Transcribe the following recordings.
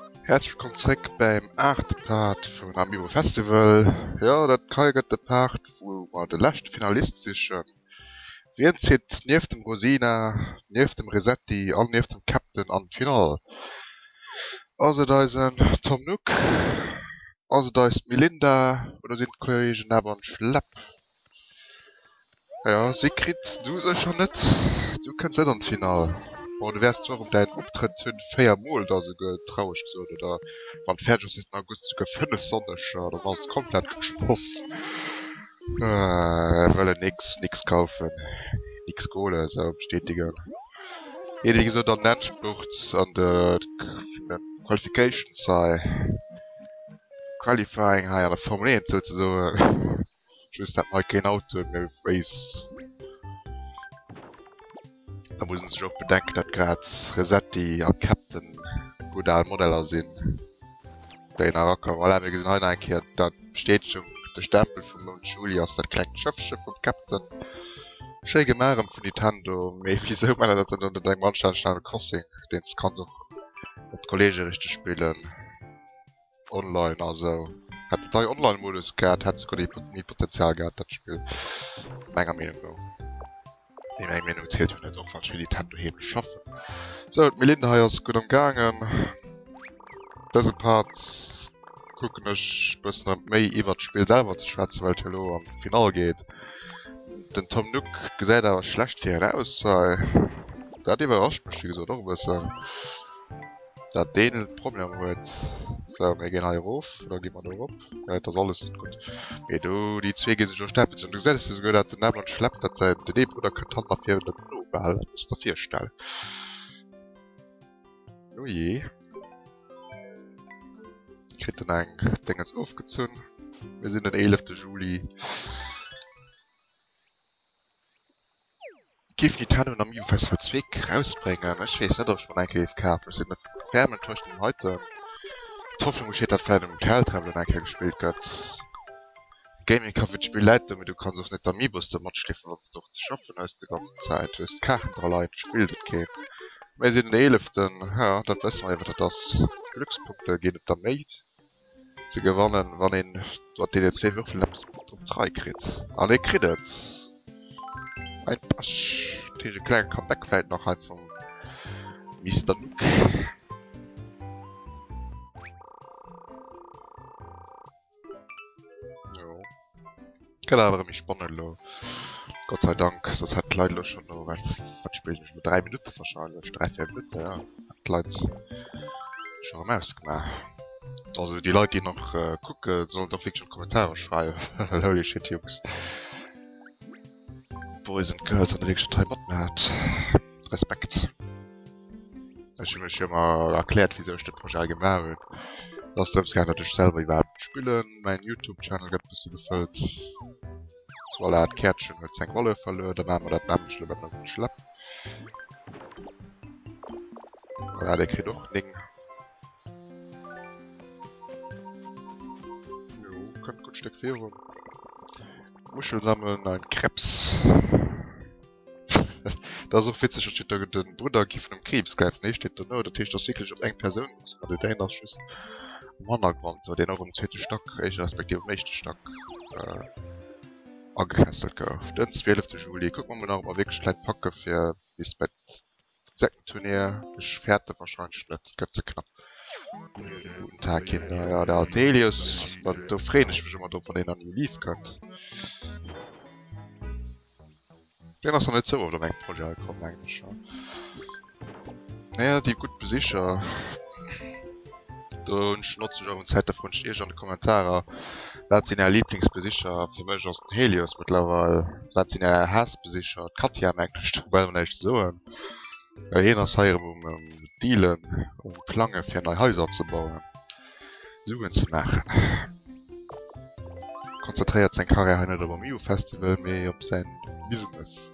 Herzlich willkommen zurück beim 8. Part von Amiibo Festival. Ja, das kalget der Part, wo wir der letzte Finalist ist. Wir sind neben dem Rosina, neben dem Resetti, und neben dem Captain an Final. Also da ist ein Tom Nook, also da ist Melinda, oder sind Kollegen aber Schlepp. Ja, Sigrid, du so schon nicht. Du kannst nicht ans Final. Und du wärst zwar um deinen Auftritt zu den Feiermol da so traurig gesagt, oder wann fertig ist in August sogar 5 Sonnisch, da warst du komplett geschoss. Weil er nix kaufen. Nix Kohle, so bestätigen. Jeder so dann Nennsprucht an der Qualification sei. Qualifying, ja, der Formel 1 sozusagen. Ich wüsste halt kein Auto mehr Race. Da muss man sich auch bedenken, dass gerade Resetti und Captain gute Modeller sind. Der in Arakan, weil wir gesehen haben, da steht schon der Stempel von Julie aus das kleine Schiffschiff von Captain. Schön gemacht von Nintendo. Wieso man das dann unter dem Mannstein Crossing? Den kann so mit Kollegen richtig spielen. Online, also. Hat es da Online-Modus gehabt, hat sogar nie Potenzial gehabt, das Spiel. Meiner Meinung nach. In einem Minute zählt nicht auch, was wir Nintendo eben schaffen. So, Melinda ist gut umgegangen. Diesen Part gucken ich ein bisschen mehr über das Spiel selber zu schwätzen, weil Hello am Finale geht. Den Tom Nook sieht aber schlecht für ihn aus. Das hat überrascht mich, wie gesagt, auch ein bisschen. Da den ein Problem hat. So, wir gehen hier rauf, oder gehen wir da rauf? Ja, das ist alles gut. Ja, du, die zwei gehen sich durch Steppen. Und du siehst, dass der Name schleppt, dass der Bruder könnte noch 400 Minuten behalten. Das ist der 4 Stelle. Oh je. Ich krieg dann ein Ding jetzt aufgezogen. Wir sind den 11. Juli. Gif Nintendo und Amiibo Festival 2 rausbringen. Ich weiß nicht, ob ich mal einen gekauft. Wir sind mit Fermen enttäuscht heute. Die Hoffnung besteht, dass vielleicht im Hotel-Travel einen gespielt wird. Gaming kann für das Spiel leid, damit du kannst auch nicht Amiibos damit schliffen, was du doch zu schaffen hast die ganze Zeit. Du hast Karten dran leid, spielt das Game. Wir sind den 11. Ja, das wissen wir einfach, dass Glückspunkte gehen auf der Mate. Sie gewonnen, wann ihn dort den jetzt 2 Würfel um 3 kriegt. Aber er kriegt es. Ein Pasch. Diese kleine Comeback vielleicht noch halt von Mr. Nook. Jo. Kann aber mich spannend, lo. Gott sei Dank, das hat leider schon noch, was spielt ich mit 3 Minuten wahrscheinlich, 3-4 Minuten, ja. Hat Leute schon am Ernst gemacht. Also die Leute, die noch gucken, sollen doch wirklich schon Kommentare schreiben. Holy shit, Jungs. Boys and Girls an der wirklich total Botten hat. Respekt. Ich habe mich immer erklärt, wieso ich das Projekt gemacht habe. Das darf ich natürlich selber überhaupt spielen. Mein YouTube-Channel wird ein bisschen gefüllt. So, weil er hat Kärtchen mit seiner Wolle verloren, dann haben wir das nämlich lieber noch gut schlapp. Ja, der kriegt auch ein Ding. Jo, kann gut Stück Währung. Muschel sammeln, ein Krebs. Das ist auch witzig, dass steht da den Bruder von dem Krebs greift. Ne, steht da nur, da steht das wirklich auf eine Person. Also der das ist im Hintergrund, so den auch im 2. Stock, respektive im 1. Stock angekastelt gekauft. Den 12. Juli. Gucken wir mal, ob wir wirklich gleich packen für das bei Turnier. Ich fährte wahrscheinlich nicht, ganz so knapp. Guten Tag, Kinder. Ja, der Altelius, da freue ich mich immer, ob man den an die lief könnt. Den hast du nicht so auf der Projekt kommen eigentlich. Naja, die gut besichert. Da nutze ich auch in Zeit davon stehe schon in den Kommentaren. Was sind ja Lieblingsbesicher für mich aus dem Helios mittlerweile? Was sind ja Hassbesicher? Katja eigentlich, weil man nicht so. Ja, jener Seite Dealen, Plange für neue Häuser zu bauen. Suchen zu machen. Konzentriert sein Karriere nicht über Amiibo Festival, mehr auf sein Business.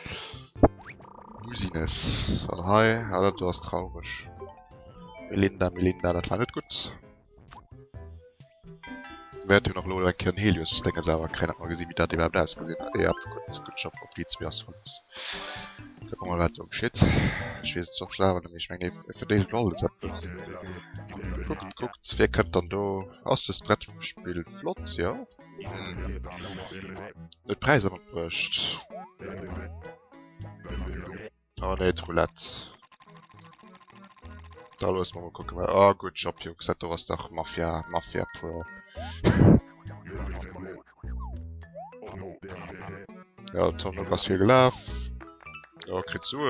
Business. Und hi, Alter, du hast traurig. Melinda, das war nicht gut. Wer hat noch Lola ein Helios? Denke selber, keiner hat mal gesehen, wie das überhaupt ausgesehen hat. Ja, gut Job auf die zwei von uns. Gucken wir mal was um Shit. Ich weiß doch selber nämlich, wenn ich für diesen Gold ist etwas. Guckt, wer könnte dann da aus das Brettspiel flott, ja? Den Preis haben wir gebracht. Oh ne, Roulette. Da los mal gucken, weil. Oh, gut Job, Jungs. Du was doch Mafia Pro. Ja, Tom hat was viel gelaufen. Ja, kriegt zu.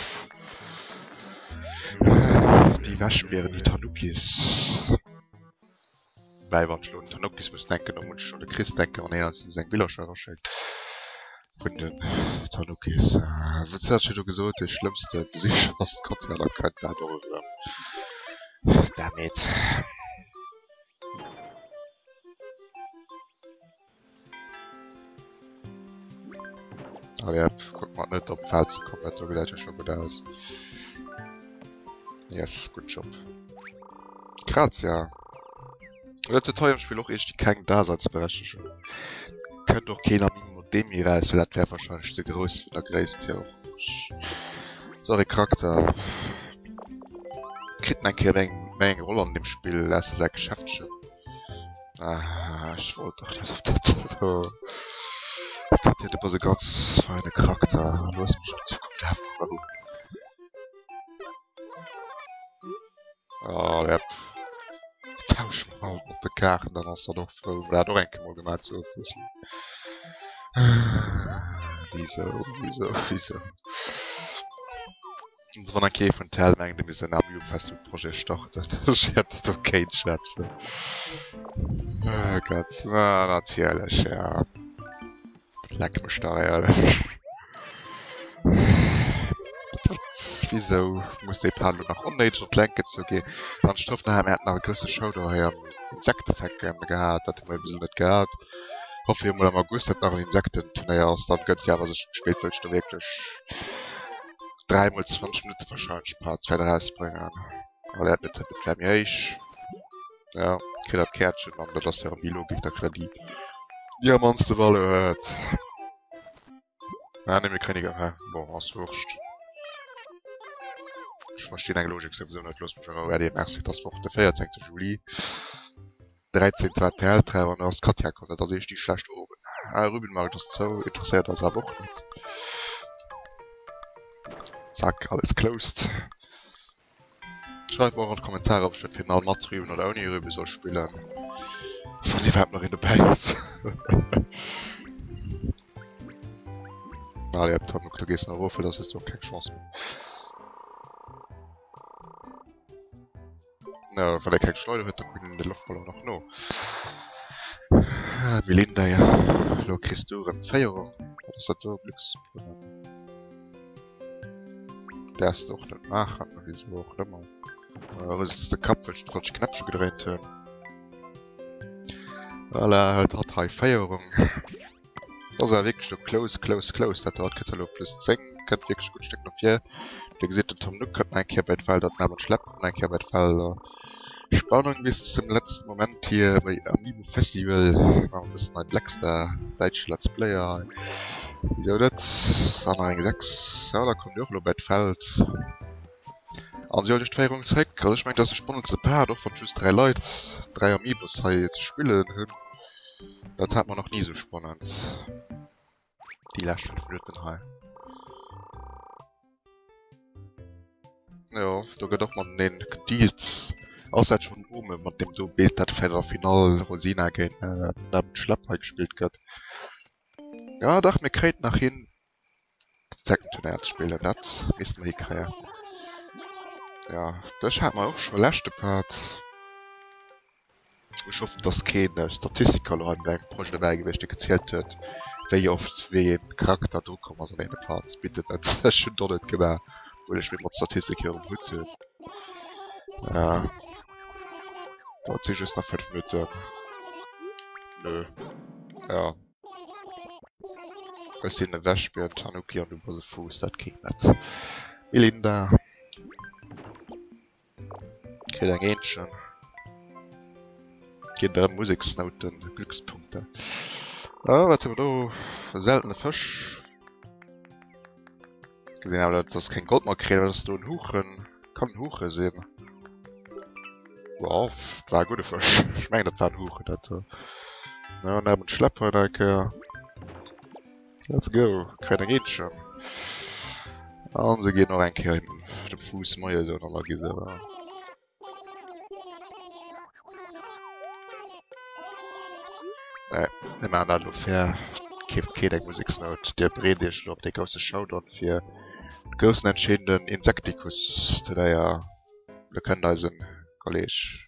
Die Waschbären, die Tanukis. Weil wir schon Tanukis müssen denken, und uns schon der Christ denken, und er hat sich sein Bilderschauer schickt. Von den Tanukis. Was hast du gesagt, das schlimmste Gesicht, was Gott ja da könnte, da darüber. Damit. Aber ja, guck mal nicht, ob Fall zu kommen, das sieht ja schon gut aus. Yes, good job. Grazie. Und das teuer im Spiel auch echt kein Daseinsberechtigung. Könnte doch keiner mit dem hier reisen, weil das wäre wahrscheinlich zu groß für der größte Tier. Sorry, Charakter. Kriegt ein Menge Rolle an dem Spiel, lässt es ein Geschäft schon. Ah, ich wollte doch nicht auf das so. Ich hätte aber so ganz feine Charakter. Du hast mich nicht zuguckt haben. Oh, der tausch mal auf die Karten, dann hast du doch froh. Oder hat auch ein mal gemacht so wissen. Wieso? Und so war ein Käfer von Teilmengen, dem ist ein Amiibo-Festival-Projekt startet. Ich hätte doch keinen Schatz. Oh Gott, na, natürlich, ja. Leck mich da, ehrlich. Wieso muss die Paddel nach unnötig und lenken zu gehen? Dann stofft nachher, er hat noch eine große Show daher. Insekteneffekt gehabt, hat er mir ein bisschen nicht gehabt. Ich hoffe, ihr im August hat noch ein Insektenturnier aus, dann könnt ihr aber so spät willst du wirklich 3 mal 20 Minuten wahrscheinlich ein paar 2 rausbringen. Aber er hat nicht Flammiage. Ja, kriegt das Kärtchen, dann das ist ja die Logik, da kriegt die Diamantste Walle hört. Ja, ne, wir kriegen ja, boah, was wurscht. Ich verstehe deine Logik sowieso nicht, los mich schon mal die Merci, das Woche der 14. Juli. 13. TL3 und aus Katja kommt, da sehe ich die schlecht oben. Ruben mag das so interessiert, das aber auch nicht. Zack, alles closed. Schreibt mal in die Kommentare, ob ich das Final matt drüben oder ohne Ruben soll spielen. Von die überhaupt noch in der Base. Na, ihr habt noch, du gehst nach Ruffel, das ist doch keine Chance mehr. Na, weil er keine Schleuder hat, dann bin ich in der Luftballon noch no. Melinda, ja. Lo kriegst du eine Feierung. Das hat doch Glücks. Der ist doch nicht machen, wieso auch immer. Das ist der Kopf, weil ich trotzdem Knöpfe gedreht habe. Voilà, halt hat eine Feierung. Das ist ja wirklich so close. Das hat Katalog plus 10, kann wirklich gut Stück noch 4. Der sieht, der Tom Nook kann ein Kerbett Fall dort neben schleppen, ein Kerbett Fall. Spannung bis zum letzten Moment hier bei Amiibo Festival. Ein bisschen ein Blackstar, deutsche Let's Player. Wieso das? Anhang 6. Ja, da kommt ja auch noch Bettfeld. Und sie hat die Feierung zurück. Also ich meine, das ist das spannendste Paar, doch von just 3 Leuten. 3 Amiibos hier jetzt spielen. Das hat man noch nie so spannend. Die letzten 5 Minuten hier. Ja, da geht doch man den gedealt. Außer schon oben, mit dem du Bild hat für das Final Rosina gehen, da mit Schlappheit gespielt wird. Ja, doch, mir kriegt nach hin Second Turnier zu spielen, das müssen wir kriegen. Ja, das hat man auch schon letzte Part. Ich hoffe, dass keine Statistiker an beim Projekt dabei gewesen gezählt wird, wie oft wie ein Charakter durchkommt, also eine Parts. Bitte, das ist schon doch nicht gemacht, weil ich mit Statistik hier im Hut höre. Ja. Da hat sich jetzt nach 5 Minuten. Nö. Ja. Was in der Wäsche und Tanuki und über den Fuß, das geht nicht. Melinda. Kriegt ein Gähnchen. Geht der Musiksnoten, Glückspunkte. Ja, was haben wir da? Seltene Fisch. gesehen habe, dass das kein Goldmakrele, dass du einen Huchen, kann einen Huche sehen. Wow, war ein guter Fisch. Ich meine, das war ein Huche, das. Ja, und dann Schlepper, danke. Let's go, keine geht schon. Und sie geht noch ein Kerl hinten. Den Fuß mal so nochmal gesehen. Ne, nimm an, dann fair. Keine Musiknote. Der Brede ist auf der große Showdown für den größten entscheidenden Insecticus, der ja wir können da sind, College.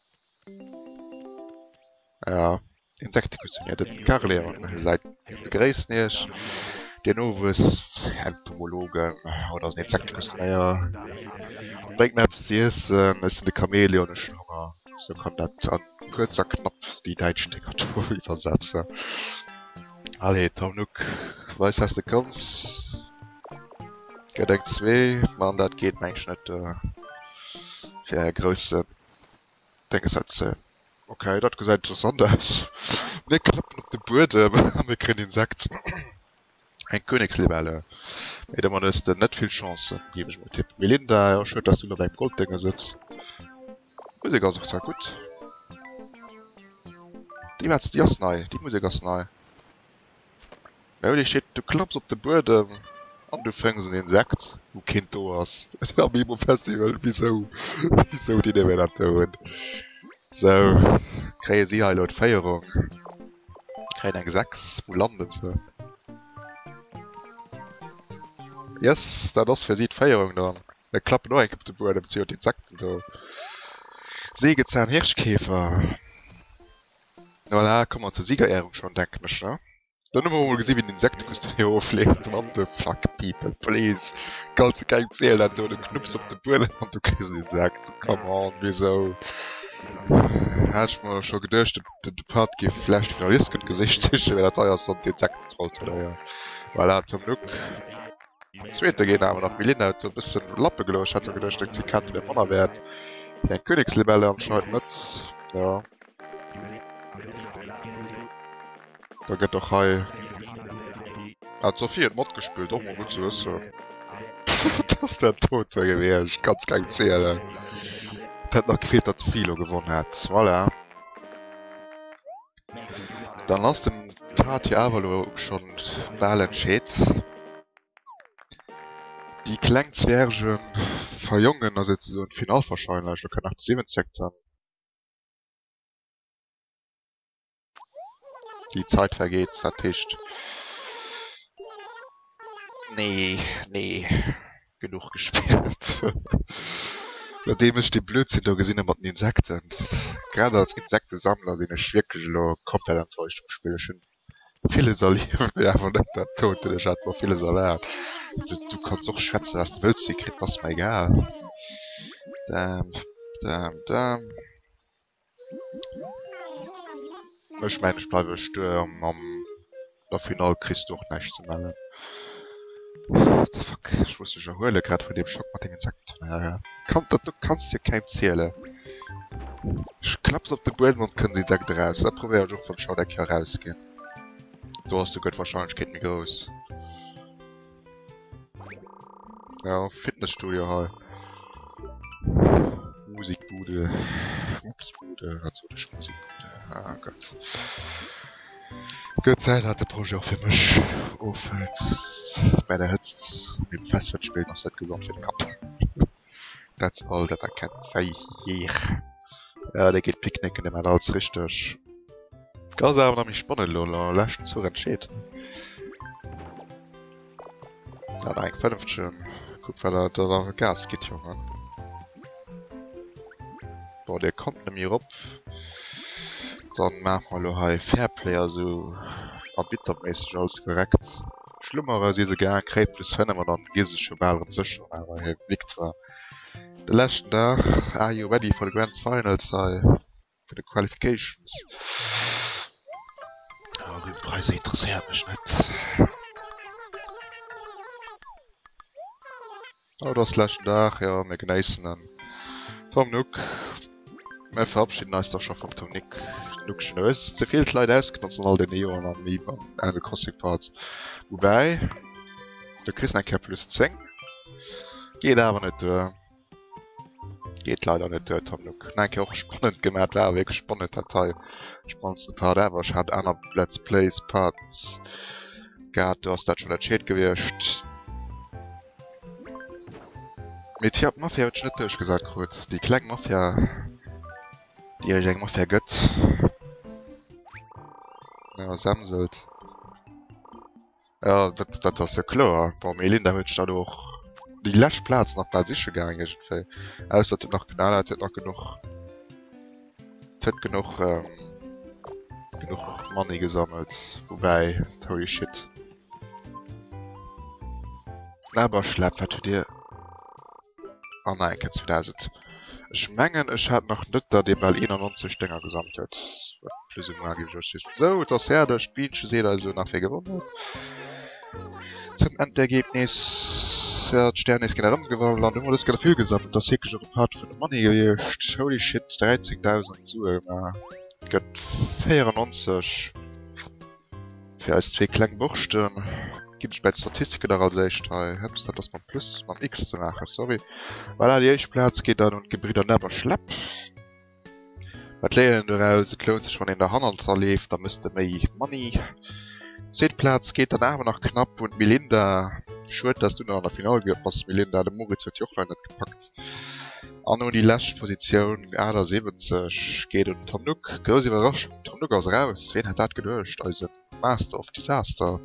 Ja, Insecticus sind ja den Karlehrer, seid begrüßt nicht. Der Novus, Entomologen oder den Insecticus, naja. Breakmaps, die ist der Chamäleon und Schnunger. So kann das an kurzer knapp die deutsche Dekatur übersetzen. Alle, Tom Nook, weiß hast du kannst. Gedenk 2, man, das geht manchmal nicht für Größe. Denke es hat okay, das gesagt interessant ist. Wir klappen auf die Bude, aber wir kriegen Insekt. Ein Königslibelle. Ey, man ist nicht viel Chance, gebe ich mir Tipp. Melinda, ja, schön, dass du noch beim Golddinger sitzt. Musik ist auch sehr gut. Die ist neu, die Musik ist neu. Ja, steht, du klappst auf die Bude und du fängst einen Insekt. Du Kind, du hast. Das ist am Imo Festival, wieso die nehmen das tun? So, kriege sie halt laut Feierung. Kriege ein 6, wo landet sie? Yes, das für sie die Feierung dann. Er klappt nur ein auf die Bude, um die Insekten so. Sägezahn Hirschkäfer. Voilà, kommen wir zur Siegerehrung schon, denke ich, ne? Dann haben wir mal gesehen, wie die Insektenkuste hier auflegt. What the fuck, people, please. Kannst du kein Zählen, dann du knüpfst auf die Bude und du kriegst den Insekt. Come on, wieso? Hätte ich mir schon gedacht, der Part geht vielleicht Finalist ins Gesicht zwischen, wenn er teuer ist und die Insekten trollt, oder ja. Voilà, zum Glück. Zweite gehen aber nach Melinda, hat so ein bisschen Lappe gelöscht, hat so gedacht, dass die Karte der Mann wert. Der Königslibelle anscheinend nicht. Ja. Da geht doch heil. Hat Sophie hat Mod gespielt, doch mal gut zu wissen. Das ist der Tote gewesen, ich kann's gar nicht zählen. Das hat noch gefehlt, dass Philo gewonnen hat. Voilà. Dann lass dem Party Avalo schon Wahl entschied. Die Klangzwergen verjungen, also jetzt so ein Final wahrscheinlich, wir können 7 Sektoren. Die Zeit vergeht, das Tisch. Nee, genug gespielt. Nachdem ich den Blödsinn da gesehen habe mit den Insekten. Gerade als Insektensammler sind ich wirklich komplett enttäuscht vom Spiel. Schon viele Salieren, ja, von der Tote, der hat noch viele Salär. Du kannst auch schwätzen, was du willst, die kriegt das mir egal. Ich meine, ich bleibe stürmen, der Final kriegst du auch nichts zu melden. Fuck, ich wusste schon Höhle gerade von dem Schock mit den Insekten. Ja. Du kannst dir kein zählen. Ich klapp's auf den Boden und kann die Insekten raus. Da probiere ich auch vom Schaudeck hier rausgehen. Du hast gut Wahrscheinlichkeit groß. Ja, Fitnessstudio halt. Musikbude. Upsbude, natürlich Musikbude. Ah Gott. Gott sei Dank hat der Projekt auch für mich aufhört. Bei der Hitze mit Festwettspielen noch seit gesund für den Kopf. That's all that I can say here. Ja, der geht picknicken, der macht alles richtig. Ganz aber noch nicht spannend, Lola. Lass uns so entschieden. Ja, eigentlich vernünftig schön. Guck, weil da Gas geht, Junge. Boah, der kommt nämlich rup. Dann machen wir noch ein Fairplayer so arbitermäßig alles korrekt. Schlimmer als diese gern Kret plus 5, aber dann geht es schon mal um sich, aber hier liegt war. Der letzte Tag, are you ready for the Grand Finals? For the Qualifications? Ja, die Preise interessieren mich nicht. Aber das letzte Tag, ja, wir genießen dann. Tom Nook. Wir verabschieden uns doch schon vom Tom Nook schon. Es ist zu viel Leute ausgenutzt und all den Neon an Animal Crossing Parts. Wobei, du kriegst ein K plus 10. Geht aber nicht geht leider nicht Tom Nook. Nein, auch spannend gemerkt, war wirklich spannend Teil. Spannendste Part ever. Ich hatte einer Let's Plays Parts gehabt, du hast das schon erzählt gewirrscht. Mit hier Mafia hat nicht durchgesagt, kurz. Die kleinen Mafia, die ich Mafia gött. Ja, samselt. Ja, das ist ja klar. Bei Melinda wird ich dadurch die letzte Platz noch bei sich gegangen. Außer hat noch Knall, hat noch genug. Hat genug, genug Money gesammelt. Wobei, holy shit. Aber schlepp hat dir. Oh nein, jetzt 2000. Ich mengen, ich hat noch nicht da den Ball 91 Dinger gesammelt hat. Plus magisch. So, das her, das Spielchen seht also nachher gewonnen. Zum Endergebnis. Ja, Sterne ist generell gewonnen, und immer das Gefühl gesammelt, das hier schon ein Part von der Money gewirrscht. Holy shit, 30.000 zu, Gött 94. Für als zwei kleine Buchstaben. Gibt es bei Statistiken daraus echt, hab's das man plus, man X zu machen, sorry. Weil er die erste Platz geht dann und Gebrüder never schlepp. Was lernen daraus, es lohnt sich, wenn in der Hand erlebt, da müsste mehr Money. 10. Platz geht dann aber noch knapp und Melinda, schuld, dass du noch an der Finale gepasst, Melinda, der Moritz hat Jochlein nicht gepackt. An nur die letzte Position, Ada 70, geht um Tom Nook, große Überraschung, Tom Nook ist raus, wen hat das gedurcht, also Master of Disaster.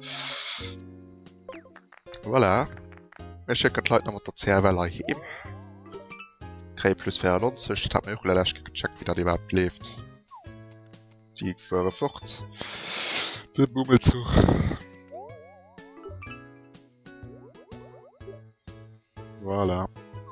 Voilà. Ich checken die Leute noch mit der CR-Welle heben. Krieg plus 94, ich hab mir auch leider gecheckt, wie das überhaupt lebt. Die führen fort. Der Bummelzug. Voilà.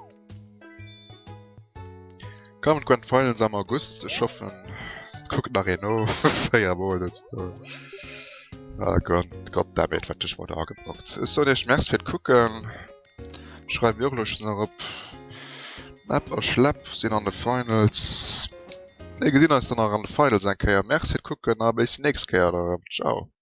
Kommt Grand Finals am August, ich hoffe, guckt nach Renault. Jawohl, jetzt. Ah Goddammit, wat ich mal da gepackt. Ist so nicht merkst für gucken. Schreib wirklich noch ab. Map or Schlepp sind an den Finals. Ne, gesehen hast du noch an den Finals ein Kehr. Merkst für gucken, aber bis nächstes Kehr. Ciao.